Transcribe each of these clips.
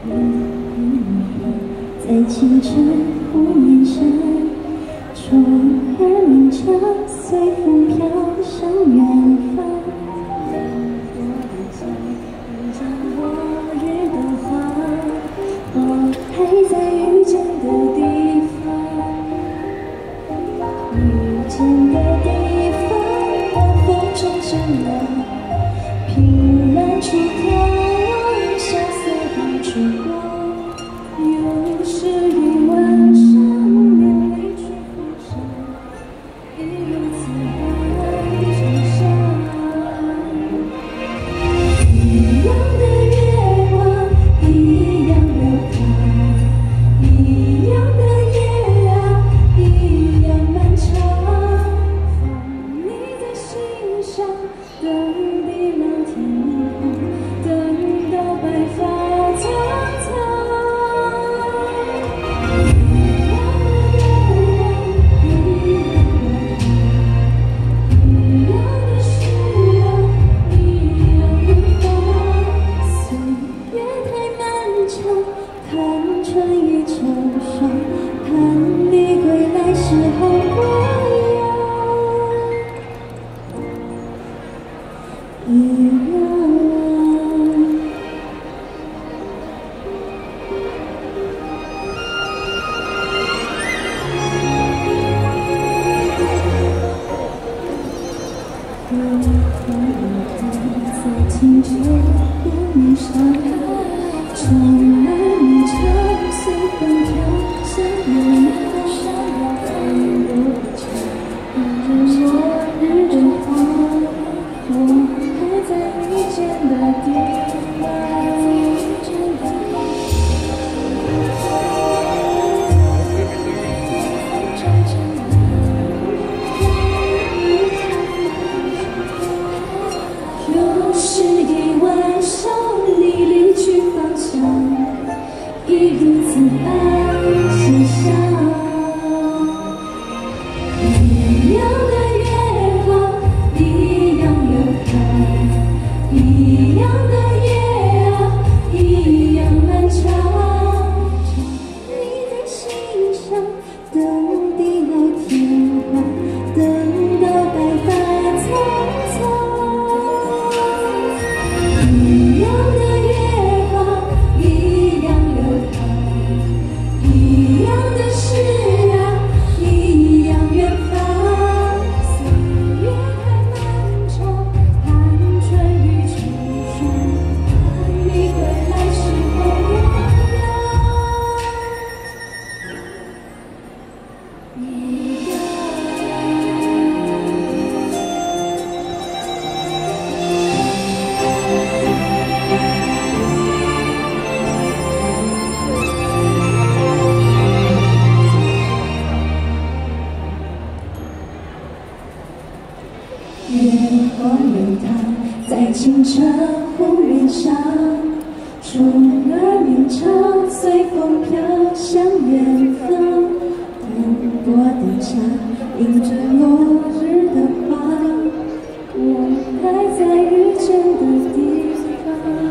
在清晨湖面上，虫儿鸣唱，随风飘向远方。我的家，迎着落日的花，我还在遇见的地方。遇见的地方，晚风中正凉，平然出眺望萧瑟的烛光。 又是一晚上，连理却风声，一如此般的长相。一样的月光，一样流淌；一样的夜啊，一样漫长。放你在心上，等地老天荒，等到白发苍苍。 看春雨成霜，盼你归来时候模样一样。在清澈湖面上，充满。 随风飘向远方，风波着落日的花，我还在遇见的地方。又是一晚上，你离去方向。 一如此般欣赏，一样的月光，一样流淌；一样的夜啊，一样漫长。你在心上，等地老天荒，等到白发苍苍。一样的。 一样的事啊，一样远方。岁月太漫长，盼春雨成霜，盼你归来时候模样一样。月光流淌在清澈湖面上，虫儿鸣唱，随风飘向远方。淡薄的茶，迎着落日的花，我还在遇见的地方。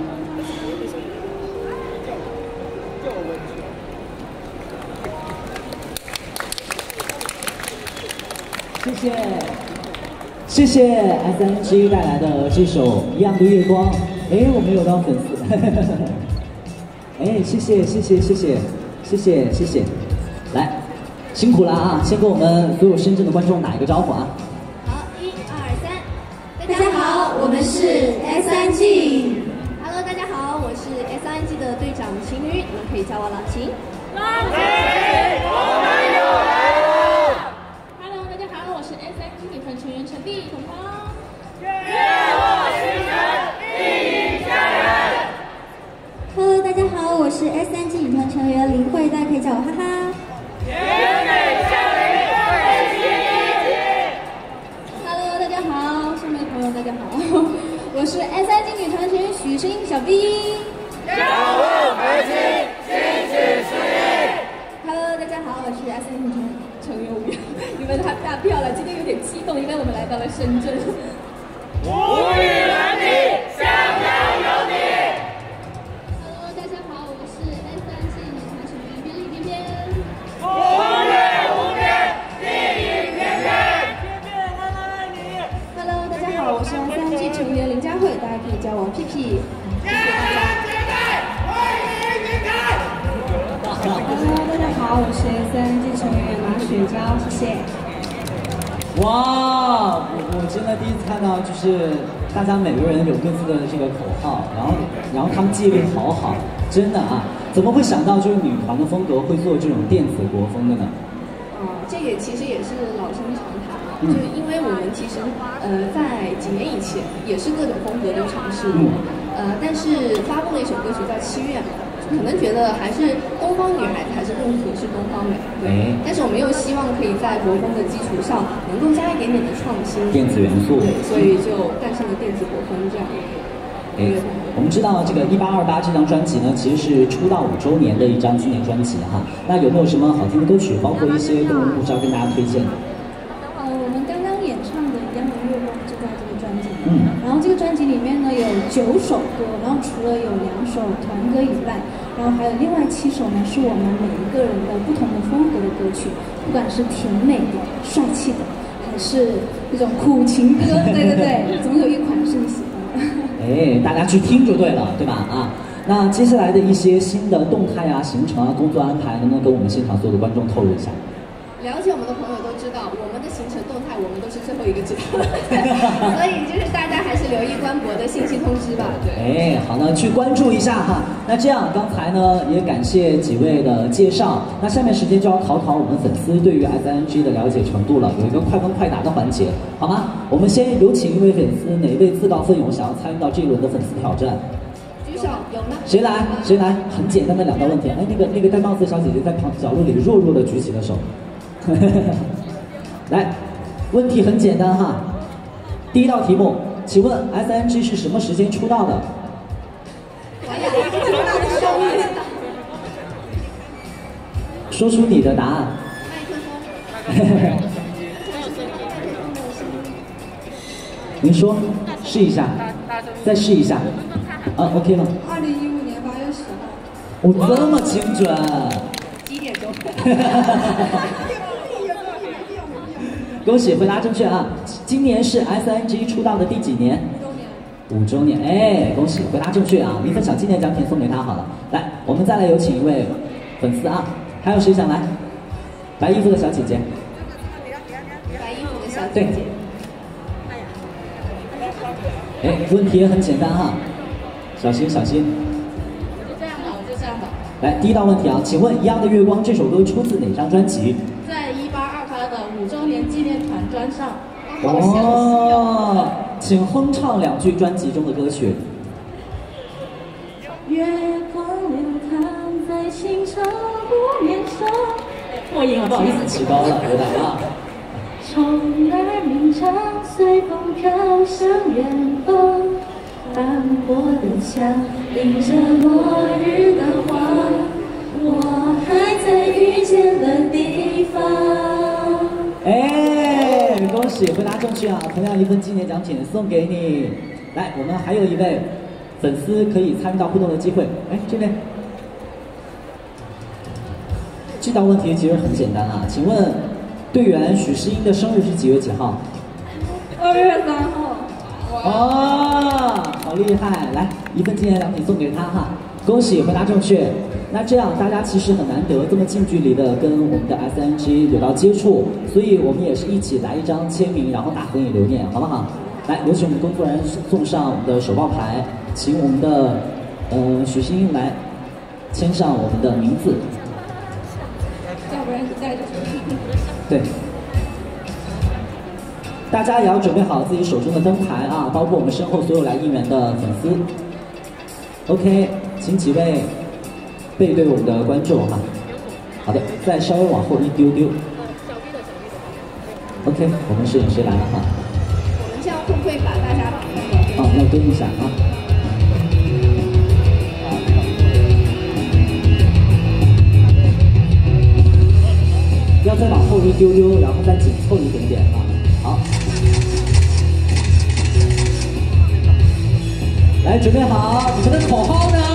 谢谢。 谢谢 SNG 带来的这首《一样的月光》。哎，我们有当粉丝。哎，谢谢，谢谢，谢谢，谢谢，谢谢。来，辛苦了啊！先跟我们所有深圳的观众打一个招呼啊！ 好，1、2、3，大家好，我们是 SNG。Hello， 大家好，我是 SNG 的队长晴雨，你们可以叫我老晴。老晴，我们又来了。Hello， 大家好，我是 SNG 女团成员陈碧彤彤。月落星辰，一家人。Hello， 大家好，我是 SNG 女团成员林慧，大家可以叫我哈哈。甜美少女会心一起。Hello， 大家好，上面的朋友大家好，我是 SNG 女团成员许声小 B。要问核心，坚持实力。Hello， 大家好，我是 SNG 女团成员吴淼，你们太大票了，今天有点激动，因为我们来到了深圳。无与伦比，相邀有你。Hello， 大家好，我好，我是 S.N.G 成员马雪娇，谢谢。 哇，我真的第一次看到，就是大家每个人有各自的这个口号，然后他们记忆力好好，真的啊，怎么会想到就是女团的风格会做这种电子国风的呢？ 这也其实也是老生常谈了，就是因为我们其实在几年以前也是各种风格都尝试过，但是发布了一首歌曲叫《七月》嘛。可能觉得还是东方女孩子还是更合适东方美，对。但是我们又希望可以在国风的基础上能够加一点点的创新， 电子元素， 对，所以就诞生了电子国风这样的。 我们知道这个1828这张专辑呢，其实是出道5周年的一张纪念专辑哈。那有没有什么好听的歌曲，包括一些动人故事要跟大家推荐的？ 我们刚刚演唱的《一样的月光》就在这个专辑里，然后这个专辑里面呢有9首歌，然后除了有2首团歌以外，然后还有另外7首呢是我们每一个人的不同的风格的歌曲，不管是甜美的、帅气的，还是那种苦情歌，对，总有一款是你喜欢的。 大家去听就对了，对吧？啊，那接下来的一些新的动态啊、行程啊、工作安排，能不能跟我们现场所有的观众透露一下？ 了解我们的朋友都知道，我们的行程动态我们都是最后一个知道的，所以就是大家还是留意官博的信息通知吧。对， 好呢，去关注一下哈。那这样，刚才呢也感谢几位的介绍，那下面时间就要考考我们粉丝对于 S.N.G 的了解程度了，有一个快问快答的环节，好吗？我们先有请一位粉丝，哪一位自告奋勇想要参与到这一轮的粉丝挑战？ 举手，有吗？ 谁来？很简单的2道问题。那个戴帽子的小姐姐在角落里弱弱的举起了手。来，问题很简单哈。第一道题目，请问 S.N.G 是什么时间出道的？说出你的答案。您说，试一下，再试一下。OK 吗 ？2015年8月10号。 我这么精准。 几点钟？ 恭喜回答正确啊！今年是 S.N.G 出道的第几年？5周年。恭喜回答正确啊！一份小纪念奖品送给他好了。来，我们再来有请一位粉丝啊，还有谁想来？白衣服的小姐姐。 白衣服的小姐姐。 问题也很简单哈，小心。 我就这样吧。 来，第一道问题啊，请问《一样的月光》这首歌出自哪张专辑？ 在1828的5周年纪念团专上。 请哼唱2句专辑中的歌曲。 月光流淌在清澈湖面上。 我赢了，不好意思， 起高了，有点啊。 虫儿鸣唱，随风飘向远方。斑驳的墙，映着落日的光。我还在遇见的地方。 恭喜回答正确啊！同样一份纪念奖品送给你。来，我们还有一位粉丝可以参与到互动的机会。这边。这道问题其实很简单啊，请问队员许诗英的生日是几月几号 ？2月3 号。好厉害！来，一份纪念奖品送给他哈。恭喜回答正确。那这样大家其实很难得这么近距离的跟我们的 S.N.G 有到接触，所以我们也是一起来一张签名，然后打合影留念，好不好？来，有请我们工作人员送上我们的手报牌，请我们的许昕英来签上我们的名字。 要不然你带着。 对。大家也要准备好自己手中的灯牌啊，包括我们身后所有来应援的粉丝。OK， 请几位背对我们的观众哈。好的，再稍微往后一丢丢。OK， 我们摄影师来了哈。 我们这样会不会把大家绑那个？ 要蹲一下啊。要再往后一丢丢，然后再紧凑一点点啊。好。来，准备好，你们的口号呢？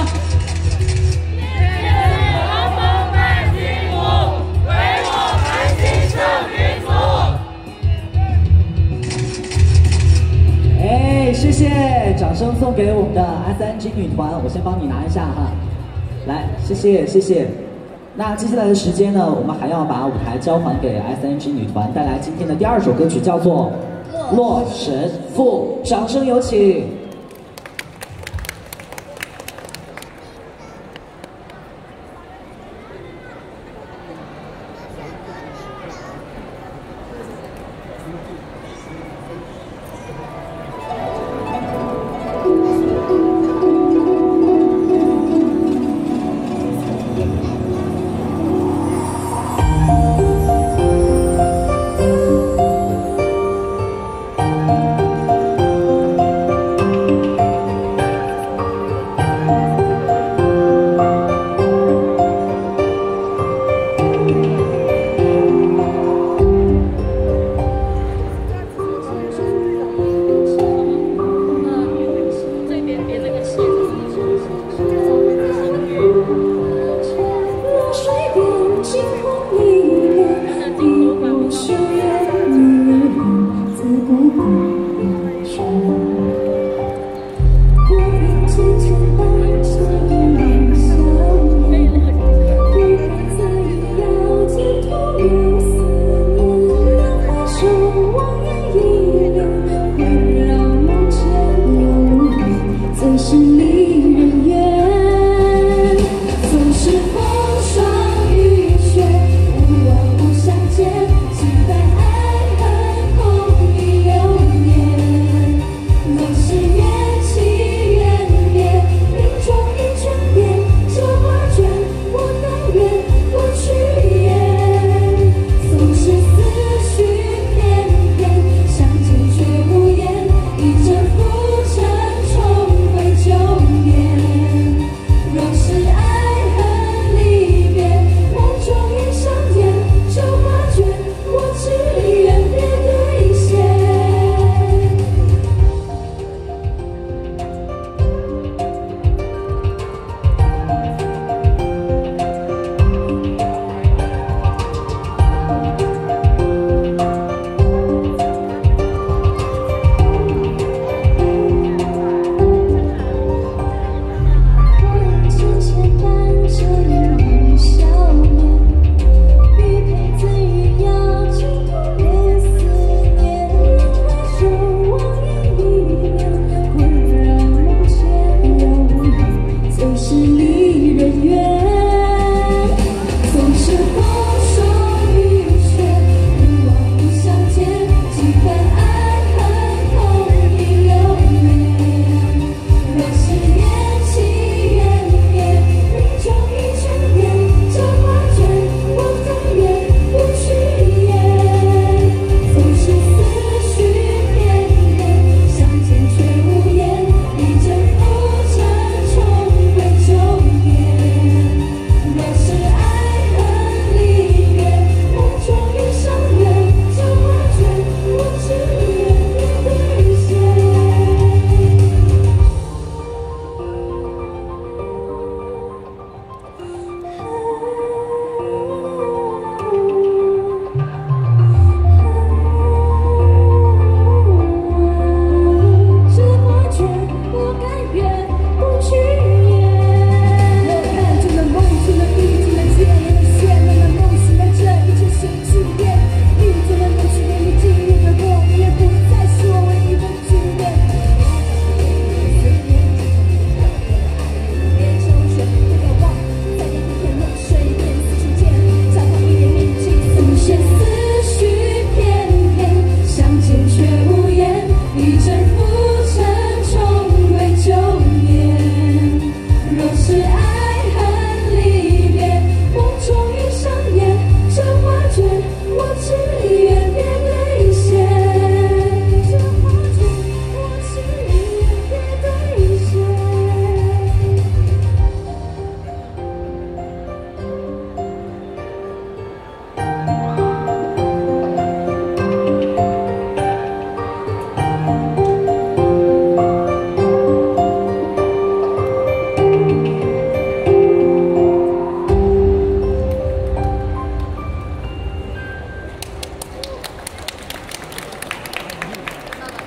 谢谢，掌声送给我们的 S.N.G 女团，我先帮你拿一下哈。来，谢谢。 那接下来的时间呢，我们还要把舞台交还给 SNG 女团，带来今天的第2首歌曲，叫做《洛神赋》，掌声有请。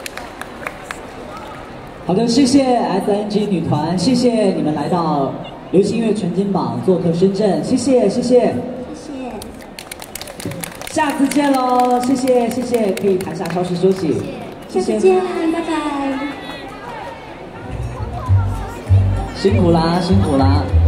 好的，谢谢 SNG 女团，谢谢你们来到流行音乐全金榜做客深圳，谢谢谢谢。 谢谢。 下次见喽，谢谢谢谢，可以台下稍事休息。 下次见，拜拜。 辛苦啦辛苦啦。